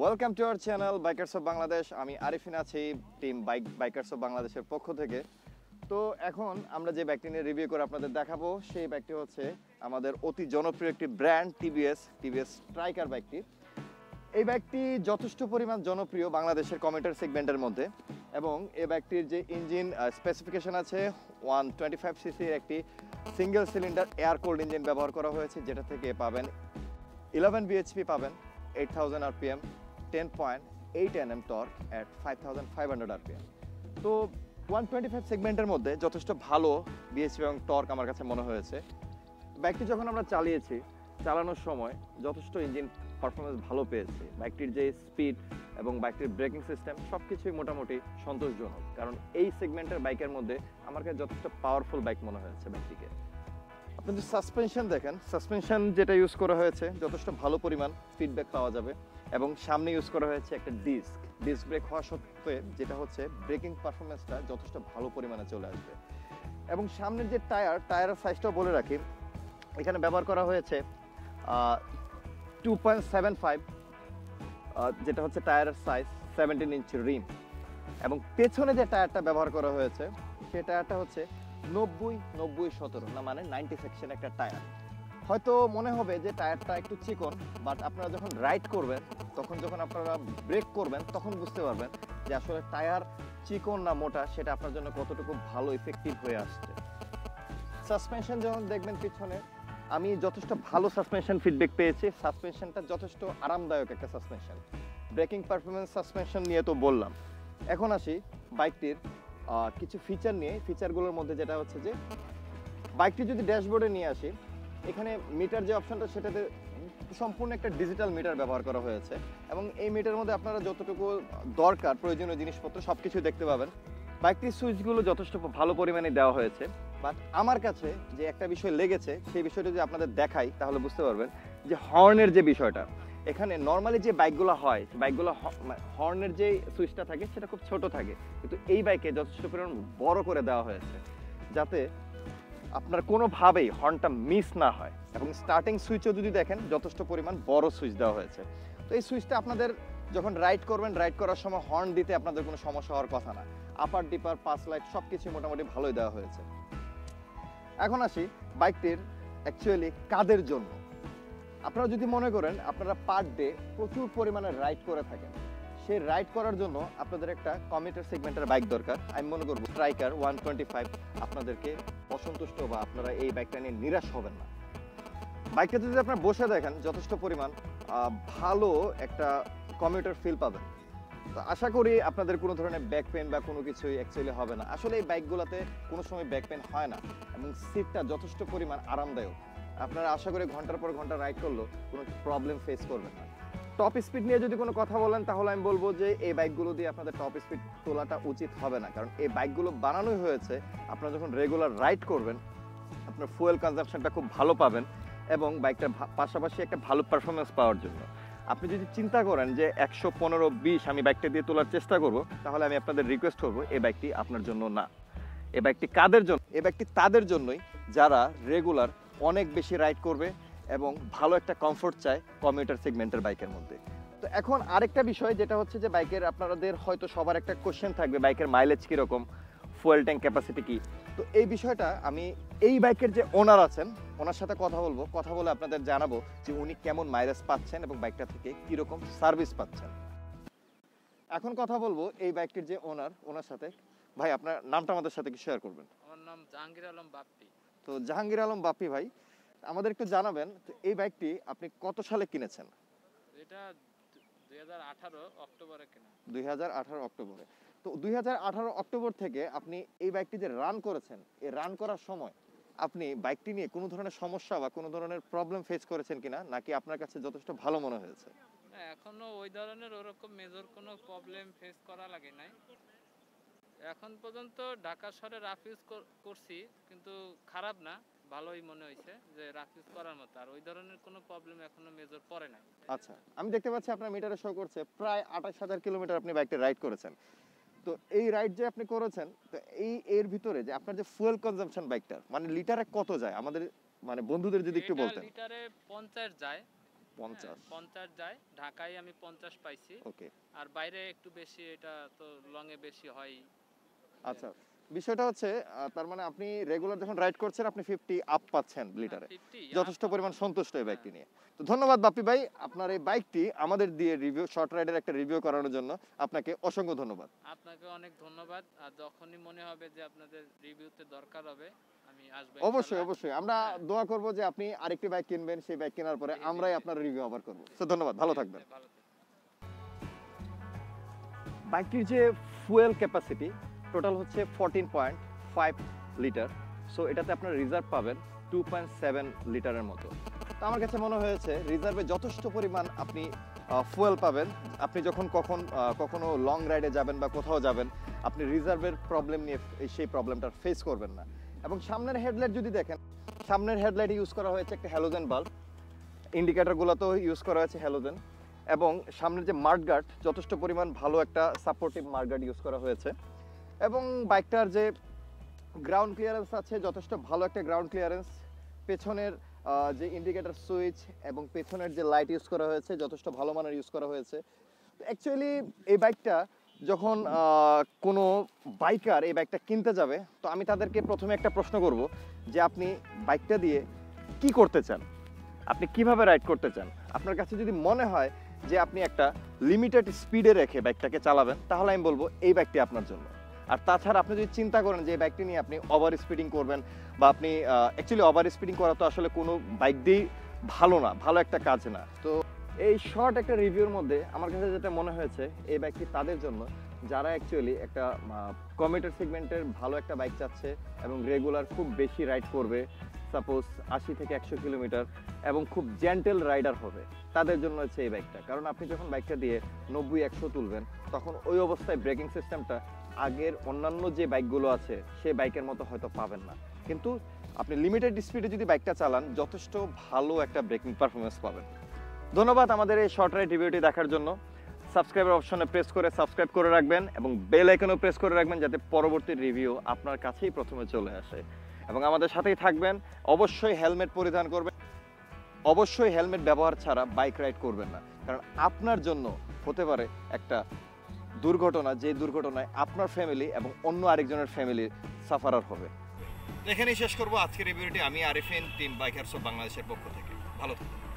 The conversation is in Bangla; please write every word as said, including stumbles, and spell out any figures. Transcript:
Welcome to our channel bikers of Bangladesh. আমি আরিফিন আছি টিম বাইক বাইকার্স অফ বাংলাদেশের পক্ষ থেকে। তো এখন আমরা যে বাইকটি নিয়ে রিভিউ করে আপনাদের দেখাবো সেই বাইকটি হচ্ছে আমাদের অতি জনপ্রিয় একটি ব্র্যান্ড টিভিএস টিভিএস স্ট্রাইকার বাইকটি। এই বাইকটি যথেষ্ট পরিমাণ জনপ্রিয় বাংলাদেশের কমিউটার সেগমেন্টের মধ্যে, এবং এই বাইকটির যে ইঞ্জিন স্পেসিফিকেশন আছে ওয়ান টোয়েন্টি ফাইভ সিসির একটি single cylinder air cold engine ব্যবহার করা হয়েছে, যেটা থেকে পাবেন ইলেভেন বিএইচপি পাবেন, eight thousand RPM, ten point eight NM torque at five thousand five hundred RPM. তো ওয়ান টোয়েন্টি ফাইভ সেগমেন্টের মধ্যে যথেষ্ট ভালো বিএইচপি এবং টর্ক আমার কাছে মনে হয়েছে। বাইকটি যখন আমরা চালিয়েছি, চালানোর সময় যথেষ্ট ইঞ্জিন পারফরমেন্স ভালো পেয়েছে। বাইকটির যে স্পিড এবং বাইকটির ব্রেকিং সিস্টেম সব কিছুই মোটামুটি সন্তোষজনক, কারণ এই সেগমেন্টের বাইকের মধ্যে আমার কাছে যথেষ্ট পাওয়ারফুল বাইক মনে হয়েছে বাইকটিকে। আপনি যদি সাসপেনশন দেখেন, সাসপেনশন যেটা ইউজ করা হয়েছে যথেষ্ট ভালো পরিমাণ ফিডব্যাক পাওয়া যাবে, এবং সামনে ইউজ করা হয়েছে একটা ডিস্ক ডিস্ক ব্রেক হওয়া সত্ত্বে যেটা হচ্ছে ব্রেকিং পারফরমেন্সটা যথেষ্ট ভালো পরিমাণে চলে আসবে। এবং সামনের যে টায়ার টায়ারের সাইজটাও বলে রাখি, এখানে ব্যবহার করা হয়েছে টু পয়েন্ট সেভেন ফাইভ, যেটা হচ্ছে টায়ারের সাইজ, সেভেন্টিন ইঞ্চ রিম। এবং পেছনে যে টায়ারটা ব্যবহার করা হয়েছে সেই টায়ারটা হচ্ছে নব্বই নব্বই সতেরো, না মানে নাইনটি সেকশন একটা টায়ার। হয়তো মনে হবে যে টায়ারটা একটু চিকন, বাট আপনারা যখন রাইড করবেন, তখন যখন আপনারা ব্রেক করবেন, তখন বুঝতে পারবেন যে আসলে টায়ার চিকন না মোটা সেটা আপনার জন্য কতটুকু ভালো ইফেক্টিভ হয়ে আসছে। সাসপেনশন যখন দেখবেন পিছনে, আমি যথেষ্ট ভালো সাসপেনশন ফিডব্যাক পেয়েছি। সাসপেনশনটা যথেষ্ট আরামদায়ক একটা সাসপেনশন। ব্রেকিং পারফরমেন্স সাসপেনশন নিয়ে তো বললাম, এখন আসি বাইকটির কিছু ফিচার নিয়ে। ফিচারগুলোর মধ্যে যেটা হচ্ছে যে বাইকটি যদি ড্যাশবোর্ডে নিয়ে আসি, এখানে মিটার যে অপশনটা সেটাতে সম্পূর্ণ একটা ডিজিটাল মিটার ব্যবহার করা হয়েছে, এবং এই মিটারের মধ্যে আপনারা যতটুকু দরকার প্রয়োজনীয় জিনিসপত্র সব কিছু দেখতে পাবেন। বাইকটির সুইচগুলো যথেষ্ট ভালো পরিমাণে দেওয়া হয়েছে, বাট আমার কাছে যে একটা বিষয় লেগেছে সেই বিষয়টা যদি আপনাদের দেখাই তাহলে বুঝতে পারবেন যে হর্নের যে বিষয়টা। এখানে নর্মালি যে বাইকগুলো হয়, বাইকগুলো হর্নের যে সুইচটা থাকে সেটা খুব ছোট থাকে, কিন্তু এই বাইকে যথেষ্ট পরিমাণ বড় করে দেওয়া হয়েছে, যাতে আপনার কোনোভাবেই হর্নটা মিস না হয়। এবং স্টার্টিং সুইচও যদি দেখেন যথেষ্ট পরিমাণ বড় সুইচ দেওয়া হয়েছে। তো এই সুইচটা আপনাদের যখন রাইড করবেন, রাইড করার সময় হর্ন দিতে আপনাদের কোনো সমস্যা হওয়ার কথা না। আপার ডিপার পাস লাইট সব কিছু মোটামুটি ভালোই দেওয়া হয়েছে। এখন আসি বাইকটির অ্যাকচুয়ালি কাদের জন্য। আপনারা যদি মনে করেন আপনারা পার ডে প্রচুর পরিমাণে রাইড করে থাকেন, সেই রাইড করার জন্য আপনাদের একটা কমিউটার সেগমেন্টের বাইক দরকার, আমি মনে করব স্ট্রাইকার ওয়ান টোয়েন্টি ফাইভ আপনাদেরকে অসন্তুষ্ট বা আপনারা এই বাইকটা নিয়ে নিরাশ হবেন না। বাইকটা যদি আপনারা বসে দেখেন যথেষ্ট পরিমাণ ভালো একটা কমিউটার ফিল পাবেন। তো আশা করি আপনাদের কোনো ধরনের ব্যাক পেন বা কোনো কিছুই অ্যাকচুয়ালি হবে না। আসলে এই বাইকগুলোতে কোনো সময় ব্যাক পেন হয় না, এবং সিটটা যথেষ্ট পরিমাণ আরামদায়ক। আপনারা আশা করি ঘন্টার পর ঘন্টা রাইড করলেও কোনো প্রবলেম ফেস করবেন না। টপ স্পিড নিয়ে যদি কোনো কথা বলেন তাহলে আমি বলবো যে এই বাইকগুলো দিয়ে আপনাদের টপ স্পিড তোলাটা উচিত হবে না, কারণ এই বাইকগুলো বানানোই হয়েছে আপনারা যখন রেগুলার রাইড করবেন আপনার ফুয়েল কনজাম্পশনটা খুব ভালো পাবেন, এবং বাইকটার পাশাপাশি একটা ভালো পারফরমেন্স পাওয়ার জন্য। আপনি যদি চিন্তা করেন যে একশো পনেরো বিশ আমি বাইকটা দিয়ে তোলার চেষ্টা করব, তাহলে আমি আপনাদের রিকোয়েস্ট করবো এই বাইকটি আপনার জন্য না। এই বাইকটি কাদের জন্য? এই বাইকটি তাদের জন্যই যারা রেগুলার অনেক বেশি রাইড করবে এবং ভালো একটা কমফোর্ট চায় কমিউটার সেগমেন্টের বাইকের মধ্যে। তো এখন আরেকটা বিষয় যেটা হচ্ছে যে বাইকের আপনাদের হয়তো সবার একটা কোশ্চেন থাকবে, বাইকের মাইলেজ কীরকম, ফুয়েল ট্যাঙ্ক ক্যাপাসিটি কী। তো এই বিষয়টা আমি এই বাইকের যে ওনার আছেন ওনার সাথে কথা বলবো, কথা বলে আপনাদের জানাবো যে উনি কেমন মাইলেজ পাচ্ছেন এবং বাইকটা থেকে কীরকম সার্ভিস পাচ্ছেন। এখন কথা বলবো এই বাইকটির যে ওনার, ওনার সাথে। ভাই আপনার নামটা আমাদের সাথে কি শেয়ার করবেন? আমার নাম জাহাঙ্গীর আলম বাপ্পি। তো জাহাঙ্গীর আলম বাপ্পি ভাই, আমাদের একটু জানাবেন এই বাইকটি আপনি কত সালে কিনেছেন? এটা দুই হাজার আঠারো অক্টোবরে কেনা। দুই হাজার আঠারো অক্টোবরে। তো দুই হাজার আঠারো অক্টোবর থেকে আপনি এই বাইকটি যে রান করেছেন, এই রান করার সময় আপনি বাইকটি নিয়ে কোনো ধরনের সমস্যা বা কোনো ধরনের প্রবলেম ফেস করেছেন কিনা, নাকি আপনার কাছে যথেষ্ট ভালো মনে হয়েছে? না, এখনো ওই ধরনের ওরকম মেজর কোনো প্রবলেম ফেস করা লাগে নাই। এখন পর্যন্ত ঢাকা শহরে রাফ ইউজ করছি, কিন্তু খারাপ না, ভালোই মনে হয়েছে যে রাফ ইউজ করার মতো। আর ওই ধরনের কোনো প্রবলেম এখনো মেজর পড়ে নাই। আচ্ছা, আমি দেখতে পাচ্ছি আপনার মিটারে শো করছে প্রায় আঠাশ হাজার কিলোমিটার আপনি বাইকটা রাইড করেছেন। তো এই রাইড যে আপনি করেছেন, তো এই এর ভিতরে যে আপনার যে ফুয়েল কনজাম্পশন বাইকটার মানে লিটারে কত যায় আমাদের মানে বন্ধুদের যদি একটু বলতেন। লিটারে পঞ্চাশ যায়, পঞ্চাশ পঞ্চাশ যায়, ঢাকায় আমি পঞ্চাশ পাইছি। ওকে, আর বাইরে একটু বেশি, এটা তো লং এ বেশি হয়। আচ্ছা বিষয়টা হচ্ছে আহ, তার মানে আপনি রেগুলার যখন রাইড করছেন আপনি ফিফটি আপ পাচ্ছেন লিটারে, পঞ্চাশ যথেষ্ট পরিমাণ সন্তুষ্ট এই হ্যাঁ। বাইকটি নিয়ে। তো ধন্যবাদ বাপ্পি ভাই, আপনার এই বাইকটি আমাদের দিয়ে রিভিউ, শর্ট রাইডের একটা রিভিউ করানোর জন্য আপনাকে অসংখ্য ধন্যবাদ। আপনাকে অনেক ধন্যবাদ। আর যখনই মনে হবে যে আপনাদের রিভিউতে দরকার হবে আমি আসবো অবশ্যই ইনশাআল্লাহ। অবশ্যই আমরা হ্যাঁ। দোয়া করব যে আপনি আরেকটি বাইক কিনবেন, সেই বাইক কেনার পরে জি, জি, আমরাই জি। আপনার রিভিউ আবার করব। তো ধন্যবাদ, ভালো থাকবেন। ভালো থাকবেন। বাইকটির যে ফুয়েল ক্যাপাসিটি টোটাল হচ্ছে fourteen point five litre, so এটাতে আপনার রিজার্ভ পাবেন টু পয়েন্ট সেভেন লিটারের মতো। তো আমার কাছে মনে হয়েছে রিজার্ভে যথেষ্ট পরিমাণ আপনি ফুয়েল পাবেন। আপনি যখন কখন আহ, কখনো লং রাইডে যাবেন বা কোথাও যাবেন, আপনি রিজার্ভের প্রবলেম নিয়ে এই- সেই প্রবলেমটা ফেস করবেন না। এবং সামনের হেডলাইট যদি দেখেন, সামনের হেডলাইটে ইউজ করা হয়েছে একটা হ্যালোজেন বাল্ব, ইন্ডিকেটরগুলোতেও ইউজ করা হয়েছে হ্যালোজেন, এবং সামনের যে মার্ডগার্ড যথেষ্ট পরিমাণ ভালো একটা সাপোর্টিভ মার্ডগার্ড ইউজ করা হয়েছে। এবং বাইকটার যে গ্রাউন্ড ক্লিয়ারেন্স আছে যথেষ্ট ভালো একটা গ্রাউন্ড ক্লিয়ারেন্স, পেছনের আহ, যে ইন্ডিকেটর সুইচ এবং পেছনের যে লাইট ইউজ করা হয়েছে যথেষ্ট ভালো মানের ইউজ করা হয়েছে। অ্যাকচুয়ালি এই বাইকটা যখন আহ, কোনো বাইকার এই বাইকটা কিনতে যাবে, তো আমি তাদেরকে প্রথমে একটা প্রশ্ন করব যে আপনি বাইকটা দিয়ে কি করতে চান, আপনি কিভাবে রাইড করতে চান। আপনার কাছে যদি মনে হয় যে আপনি একটা লিমিটেড স্পিডে রেখে বাইকটাকে চালাবেন, তাহলে আমি বলবো এই বাইকটি আপনার জন্য। আর তাছাড়া আপনি যদি চিন্তা করেন যে এই বাইকটি নিয়ে আপনি ওভার স্পিডিং করবেন, বা আপনি অ্যাকচুয়ালি ওভার স্পিডিং করা তো আসলে কোনো বাইক দিয়েই ভালো না, ভালো একটা কাজ না। তো এই শর্ট একটা রিভিউর মধ্যে আমার কাছে যেটা মনে হয়েছে, এই বাইকটি তাদের জন্য যারা অ্যাকচুয়ালি একটা কমিউটার সেগমেন্টের ভালো একটা বাইক চাচ্ছে এবং রেগুলার খুব বেশি রাইড করবে, সাপোজ আশি থেকে একশো কিলোমিটার, এবং খুব জেন্টেল রাইডার হবে, তাদের জন্য হচ্ছে এই বাইকটা। কারণ আপনি যখন বাইকটা দিয়ে নব্বই একশো তুলবেন, তখন ওই অবস্থায় ব্রেকিং সিস্টেমটা আগের অন্যান্য যে বাইকগুলো আছে সেই বাইকের মতো হয়তো পাবেন না, কিন্তু আপনি লিমিটেড স্পিডে যদি বাইকটা চালান যথেষ্ট ভালো একটা ব্রেকিং পারফরমেন্স পাবেন। ধন্যবাদ আমাদের এই শর্ট রাইড রিভিউটি দেখার জন্য। সাবস্ক্রাইবার অপশনে প্রেস করে সাবস্ক্রাইব করে রাখবেন এবং বেল আইকনও প্রেস করে রাখবেন, যাতে পরবর্তী রিভিউ আপনার কাছেই প্রথমে চলে আসে। এবং আমাদের সাথেই থাকবেন। অবশ্যই হেলমেট পরিধান করবেন, অবশ্যই হেলমেট ব্যবহার ছাড়া বাইক রাইড করবেন না, কারণ আপনার জন্য হতে পারে একটা দুর্ঘটনা, যে দুর্ঘটনায় আপনার ফ্যামিলি এবং অন্য আরেকজনের ফ্যামিলি সাফারার হবে। এখানেই শেষ করবো আজকের এই ভিডিওটি। আমি আরিফিন, টিম বাইকার্স অফ বাংলাদেশের পক্ষ থেকে। ভালো থাকুন।